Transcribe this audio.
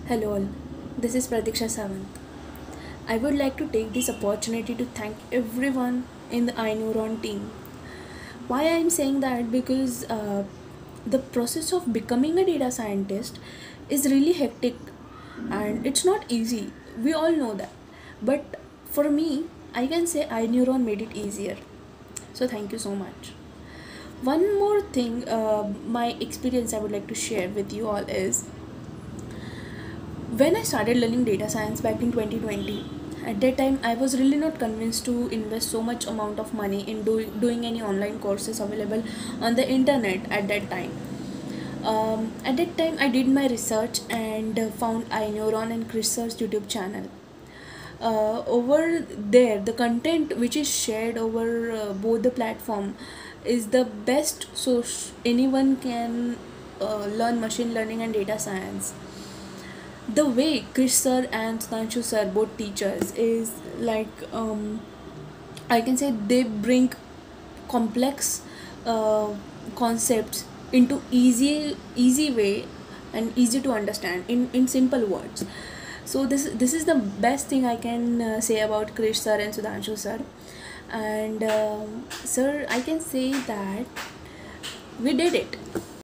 Hello all, this is Pratiksha Sawant. I would like to take this opportunity to thank everyone in the iNeuron team. Why I am saying that? Because the process of becoming a data scientist is really hectic and it's not easy. We all know that. But for me, I can say iNeuron made it easier. So thank you so much. One more thing, my experience I would like to share with you all is when I started learning data science back in 2020. At that time I was really not convinced to invest so much amount of money in doing any online courses available on the internet at that time. At that time I did my research and found iNeuron and Chris's YouTube channel. Over there the content which is shared over both the platform is the best source anyone can learn machine learning and data science. The way Krish sir and Sudhanshu sir, both teachers, is like I can say they bring complex concepts into easy way and easy to understand in simple words. So this is the best thing I can say about Krish sir and Sudhanshu sir. And sir, I can say that we did it.